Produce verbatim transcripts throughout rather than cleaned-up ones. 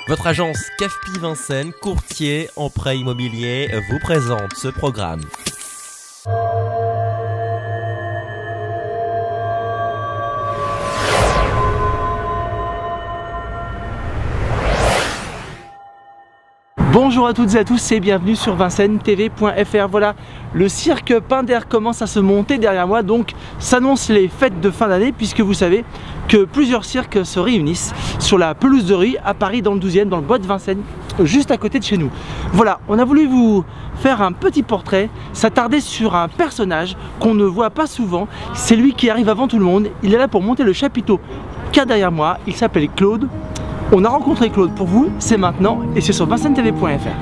Votre agence C A F P I Vincennes, courtier en prêt immobilier, vous présente ce programme. Bonjour à toutes et à tous et bienvenue sur vincennes T V point F R. Voilà, le cirque Pinder commence à se monter derrière moi, donc s'annoncent les fêtes de fin d'année puisque vous savez que plusieurs cirques se réunissent sur la pelouse de riz à Paris dans le douzième, dans le bois de Vincennes, juste à côté de chez nous. Voilà, on a voulu vous faire un petit portrait, s'attarder sur un personnage qu'on ne voit pas souvent. C'est lui qui arrive avant tout le monde, il est là pour monter le chapiteau qu'il y a derrière moi, il s'appelle Claude. On a rencontré Claude pour vous, c'est maintenant et c'est sur vincennes T V point F R.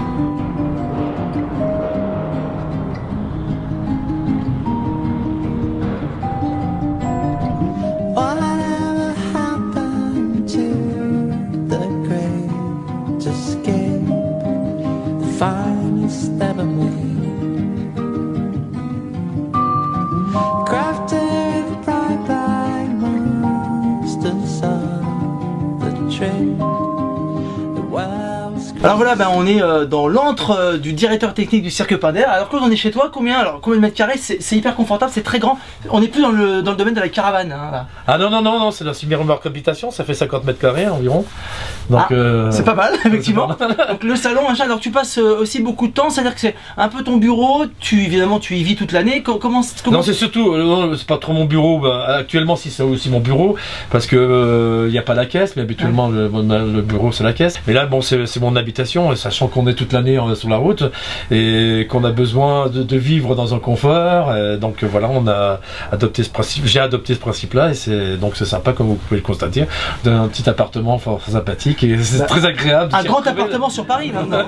Alors voilà, ben on est euh, dans l'antre euh, du directeur technique du cirque Pinder. Alors Claude, on est chez toi, combien alors combien de mètres carrés? C'est hyper confortable, c'est très grand. On n'est plus dans le, dans le domaine de la caravane. Hein, là. Ah non, non, non, non, c'est la semi-remorque habitation, ça fait cinquante mètres carrés environ. Donc ah, euh... c'est pas mal, effectivement. Pas mal. Donc le salon, machin, alors tu passes euh, aussi beaucoup de temps, c'est-à-dire que c'est un peu ton bureau, tu évidemment tu y vis toute l'année. Comment, comment... Non, c'est surtout, euh, c'est pas trop mon bureau, bah, actuellement si c'est aussi mon bureau, parce que il euh, n'y a pas la caisse, mais habituellement ouais. le, le bureau c'est la caisse. Mais là, bon, c'est mon habitation, sachant qu'on est toute l'année sur la route et qu'on a besoin de, de vivre dans un confort. Et donc voilà, on a adopté ce principe. J'ai adopté ce principe-là et c'est donc c'est sympa, comme vous pouvez le constater, d'un petit appartement fort sympathique et c'est bah, très agréable. Un grand appartement sur Paris maintenant.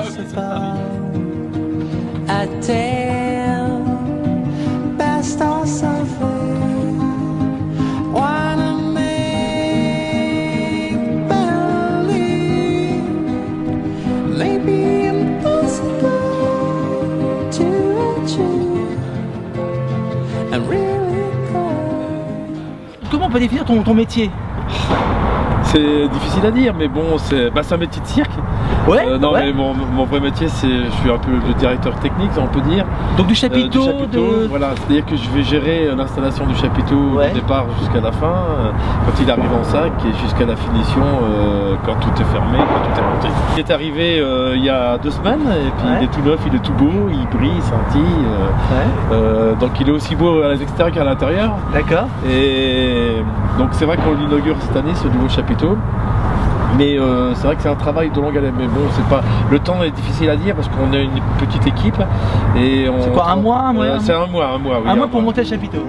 Comment on peut définir ton, ton métier? C'est difficile à dire, mais bon, c'est bah, un métier de cirque. Ouais. Euh, non, ouais. mais mon, mon vrai métier, c'est je suis un peu le directeur technique, on peut dire. Donc du chapiteau. Euh, du chapiteau de... Voilà, c'est-à-dire que je vais gérer l'installation du chapiteau ouais. du départ jusqu'à la fin, euh, quand il arrive en sac, et jusqu'à la finition, euh, quand tout est fermé, quand tout est monté. Il est arrivé euh, il y a deux semaines, et puis ouais. il est tout neuf, il est tout beau, il brille, il scintille. Euh, ouais. euh, donc il est aussi beau à l'extérieur qu'à l'intérieur. D'accord. Et donc c'est vrai qu'on l'inaugure cette année, ce nouveau chapiteau. Mais euh, c'est vrai que c'est un travail de longue haleine. Mais bon, c'est pas. Le temps est difficile à dire parce qu'on est une petite équipe et on. C'est quoi, un mois, un mois euh, C'est un mois, un mois. Oui, un, un mois mois pour monter le chapiteau.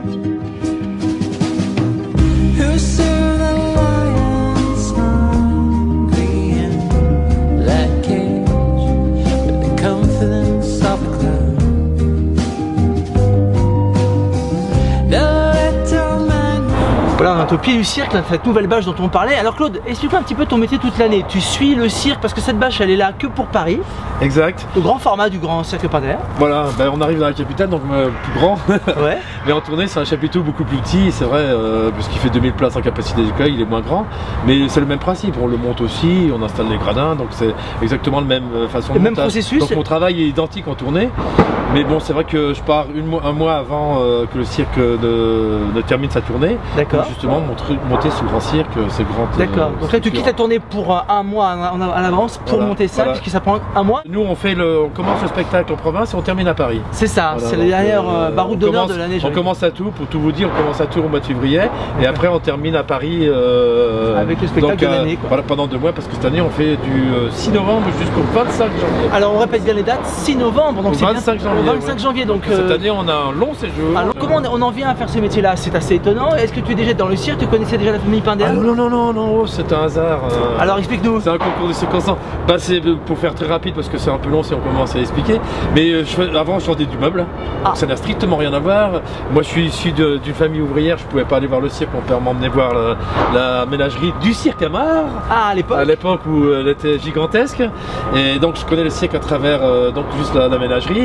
Voilà, on est au pied du cirque, là, cette nouvelle bâche dont on parlait. Alors Claude, explique-moi un petit peu ton métier toute l'année. Tu suis le cirque parce que cette bâche elle est là que pour Paris. Exact. Le grand format du grand cirque Pinder. Voilà, ben, on arrive dans la capitale, donc euh, plus grand. Ouais. Mais en tournée, c'est un chapiteau beaucoup plus petit, c'est vrai, euh, puisqu'il fait deux mille places en capacité d'accueil, il est moins grand. Mais c'est le même principe, on le monte aussi, on installe les gradins, donc c'est exactement la même façon le de même montage. processus. Donc mon travail est identique en tournée. Mais bon, c'est vrai que je pars une, un mois avant euh, que le cirque ne, ne termine sa tournée. D'accord. Justement, monter, monter ce grand cirque, ce grand. D'accord. Euh, Donc là, tu quittes la tournée pour euh, un mois à l'avance pour voilà, monter ça, voilà. puisque ça prend un mois. Nous, on fait le, on commence le spectacle en province et on termine à Paris. C'est ça. Voilà, c'est la dernière euh, baroud d'honneur de l'année. On commence à Tours, pour tout vous dire, on commence à Tours au mois de février et après on termine à Paris. Euh, Avec le spectacle donc, de l'année. Euh, voilà, pendant deux mois, parce que cette année, on fait du euh, six novembre jusqu'au vingt-cinq janvier. Alors, on répète bien les dates. six novembre, donc c'est vingt-cinq janvier. Au vingt-cinq janvier, donc. Cette euh... année, on a un long séjour. Alors, comment on, on en vient à faire ce métier-là? C'est assez étonnant. Est-ce que tu es déjà dans le cirque? Tu connaissais déjà la famille Pinder? Ah, non, non, non, non, c'est un hasard. Euh... Alors, explique-nous. C'est un concours de circonstances. Bah, c'est pour faire très rapide parce que c'est un peu long si on commence à expliquer. Mais euh, je, avant, je vendais du meuble. Ah. Ça n'a strictement rien à voir. Moi, je suis issu d'une famille ouvrière. Je pouvais pas aller voir le cirque. Mon père m'emmenait voir la, la ménagerie du cirque Amar. Ah, à l'époque. À l'époque où elle était gigantesque. Et donc, je connais le cirque à travers euh, donc juste la, la ménagerie. Et j'ai découvert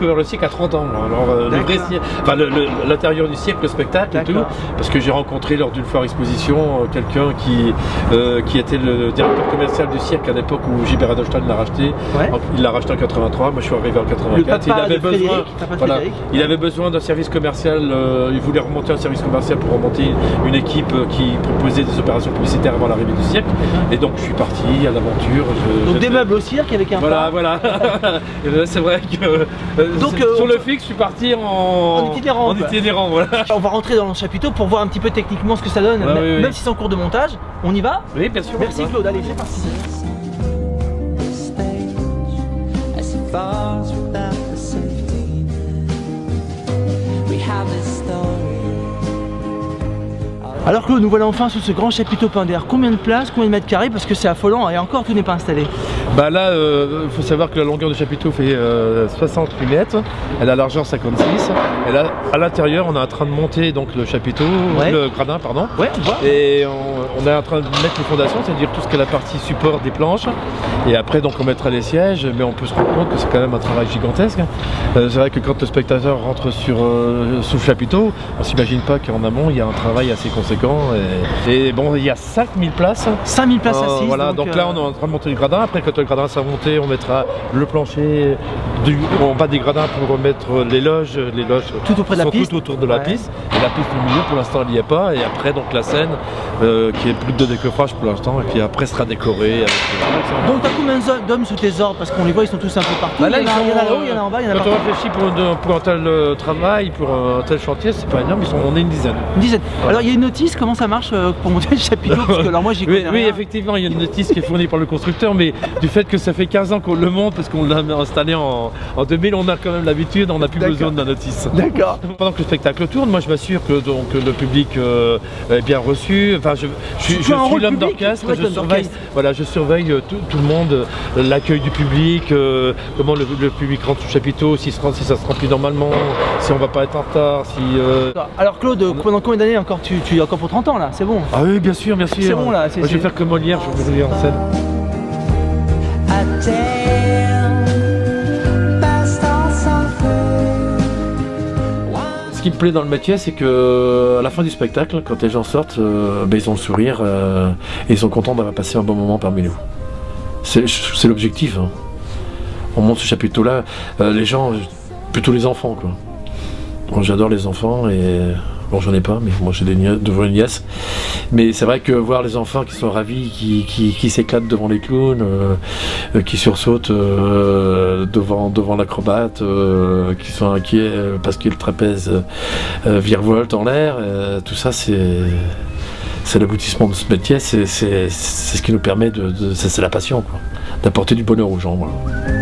découvert le cirque à trente ans. Alors, euh, le vrai cirque, enfin l'intérieur du cirque, le spectacle et tout, parce que j'ai rencontré lors d'une foire exposition euh, quelqu'un qui, euh, qui était le directeur commercial du cirque à l'époque où Gilbert Adolstein l'a racheté. Ouais. Il l'a racheté en quatre-vingt-trois, moi je suis arrivé en quatre-vingt-quatre. Il avait besoin, voilà, il avait besoin d'un service commercial, euh, il voulait remonter un service commercial pour remonter une équipe qui proposait des opérations publicitaires avant l'arrivée du cirque. Et donc je suis parti à l'aventure. Donc des meubles au cirque avec un Voilà, voilà. C'est vrai que euh, donc, euh, sur le fixe, je suis parti en, en itinérant. En itinérant voilà. On va rentrer dans le chapiteau pour voir un petit peu techniquement ce que ça donne, ouais, même, oui, oui. même si c'est en cours de montage. On y va? Oui, bien sûr. Merci Claude, allez, c'est parti. Alors Claude, nous voilà enfin sous ce grand chapiteau peint d'air. Combien de places, combien de mètres carrés? Parce que c'est affolant et encore tout n'est pas installé. Bah là, il euh, faut savoir que la longueur du chapiteau fait euh, soixante-huit mètres, elle a la largeur cinquante-six, et là, à l'intérieur on est en train de monter donc le chapiteau, ouais. le gradin pardon, ouais, et on, on est en train de mettre les fondations, c'est-à-dire tout ce qui est la partie support des planches, et après donc on mettra les sièges, mais on peut se rendre compte que c'est quand même un travail gigantesque. Euh, c'est vrai que quand le spectateur rentre sur, euh, sous le chapiteau, on s'imagine pas qu'en amont il y a un travail assez conséquent. Et, et bon, il y a cinq mille places. cinq mille places assises. Euh, voilà, donc, donc là on est en train de monter le gradin. Après, quand le gradin sera monté, on mettra le plancher du, en bas des gradins pour remettre les loges. Les loges tout auprès de la piste. Tout autour de la ouais. piste. Et la piste du milieu, pour l'instant, elle n'y est pas. Et après, donc la scène euh, qui est plus de décoffrage pour l'instant. Et puis après, sera décorée. Avec, euh, donc, t'as combien d'hommes sous tes ordres? Parce qu'on les voit, ils sont tous un peu partout. Bah là, il y en a là-haut, il y en a en bas, il y en a partout. Quand on réfléchit pour, pour un tel euh, travail, pour un tel chantier, c'est pas énorme. Ils sont, on est une dizaine. Une dizaine. Voilà. Alors, il y a une notice. Comment ça marche euh, pour monter le chapiteau? Parce que alors moi j'y connais oui, oui, effectivement, il y a une notice qui est fournie par le constructeur, mais du fait que ça fait quinze ans qu'on le monte, parce qu'on l'a installé en, en deux mille, on a quand même l'habitude, on n'a plus besoin de la notice. D'accord. Pendant que le spectacle tourne, moi je m'assure que donc, le public euh, est bien reçu. Enfin, je, je, je, je suis l'homme d'orchestre, je surveille, voilà, je surveille tout, tout le monde, l'accueil du public, euh, comment le, le public rentre au chapiteau, si, si ça se remplit normalement, si on va pas être en retard. Si, euh... Alors Claude, pendant combien d'années encore tu, tu es encore pour trente ans là? C'est bon? Ah oui, bien sûr, bien sûr. C'est bon là. Moi, je vais faire comme Molière, je vais briller en scène. Ce qui me plaît dans le métier, c'est que à la fin du spectacle, quand les gens sortent, euh, ben, ils ont le sourire euh, et ils sont contents d'avoir passé un bon moment parmi nous. C'est l'objectif. Hein. On monte ce chapiteau-là, euh, les gens, plutôt les enfants, quoi. J'adore les enfants et bon, j'en ai pas, mais moi j'ai des devant une nièce. Mais c'est vrai que voir les enfants qui sont ravis, qui, qui, qui s'éclatent devant les clowns, euh, qui sursautent euh, devant, devant l'acrobate, euh, qui sont inquiets parce que le trapèze euh, virevolte en l'air, euh, tout ça c'est c'est l'aboutissement de ce métier, c'est ce qui nous permet de, de c'est la passion, d'apporter du bonheur aux gens. Voilà.